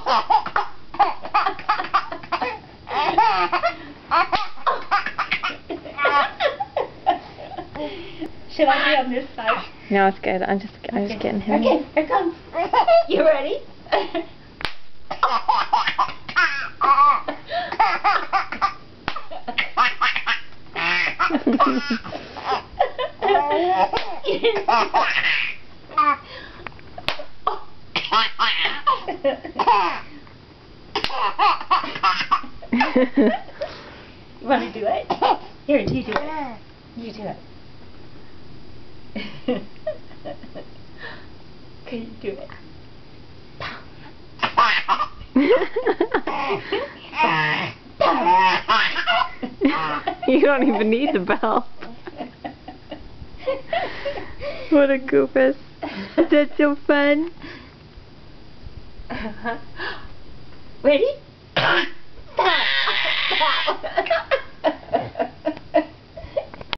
Should I be on this side? No, it's good. I'm just getting him. Okay, here it comes. You ready? You want to do it? Here, you do it. You do it. Okay, you do it. You don't even need the bell. What a goofus. That's so fun. Ready?